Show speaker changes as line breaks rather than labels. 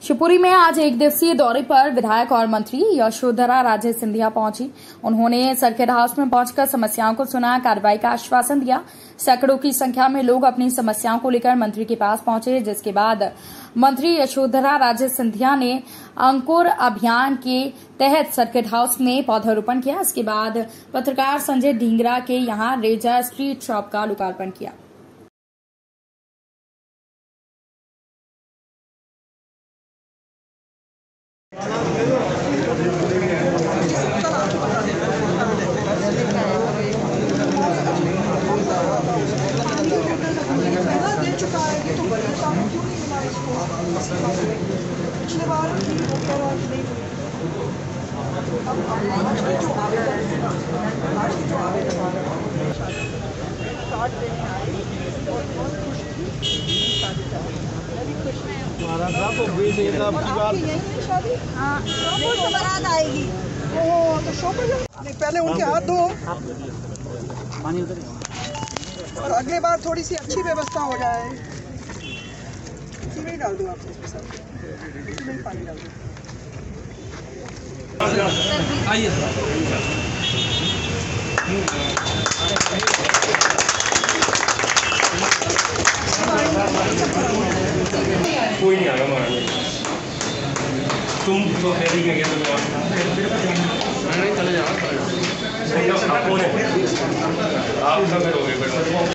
शिवपुरी में आज एक दिवसीय दौरे पर विधायक और मंत्री यशोधरा राजे सिंधिया पहुंची। उन्होंने सर्किट हाउस में पहुंचकर समस्याओं को सुना, कार्रवाई का आश्वासन दिया। सैकड़ों की संख्या में लोग अपनी समस्याओं को लेकर मंत्री के पास पहुंचे, जिसके बाद मंत्री यशोधरा राजे सिंधिया ने अंकुर अभियान के तहत सर्किट हाउस में पौधारोपण किया। इसके बाद पत्रकार संजय ढींगरा के यहां रेजा स्ट्रीट शॉप का लोकार्पण किया।
पिछले बार भी वो कह रहा कि नहीं, अब आज की जो आवेदन कार्ड देने आए और बहुत खुश थी। मैं भी खुश हूँ। आपकी यही है शादी? हाँ, तो बारात आएगी। ओह, तो शो कर नहीं, पहले उनके हाथ धो और अगली बार थोड़ी सी अच्छी व्यवस्था हो जाए। नहीं डाल दो आप इसके साथ, नहीं पानी डाल दो। आइए
कोई नहीं आएगा मारने। तुम तो है ही क्या नहीं चले जाओ आप सब करोगे।